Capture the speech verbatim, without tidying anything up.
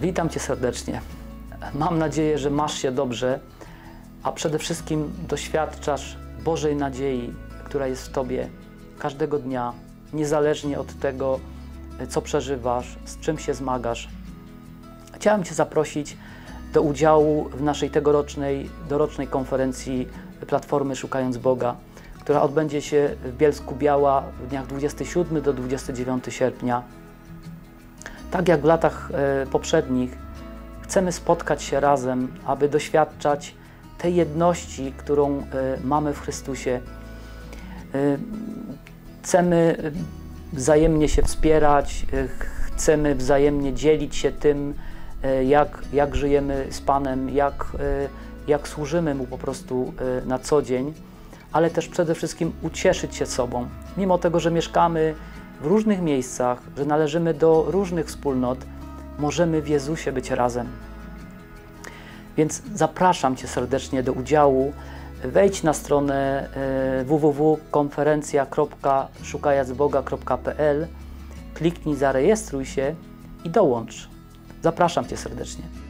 Witam Cię serdecznie. Mam nadzieję, że masz się dobrze, a przede wszystkim doświadczasz Bożej nadziei, która jest w Tobie każdego dnia, niezależnie od tego, co przeżywasz, z czym się zmagasz. Chciałem Cię zaprosić do udziału w naszej tegorocznej, dorocznej konferencji Platformy Szukając Boga, która odbędzie się w Bielsku-Biała w dniach dwudziestego siódmego do dwudziestego dziewiątego sierpnia. Tak jak w latach e, poprzednich, chcemy spotkać się razem, aby doświadczać tej jedności, którą e, mamy w Chrystusie. E, chcemy wzajemnie się wspierać, e, chcemy wzajemnie dzielić się tym, e, jak, jak żyjemy z Panem, jak, e, jak służymy Mu po prostu e, na co dzień, ale też przede wszystkim ucieszyć się sobą. Mimo tego, że mieszkamy w różnych miejscach, że należymy do różnych wspólnot, możemy w Jezusie być razem. Więc zapraszam Cię serdecznie do udziału. Wejdź na stronę w w w kropka konferencja kropka szukając boga kropka p l, kliknij zarejestruj się i dołącz. Zapraszam Cię serdecznie.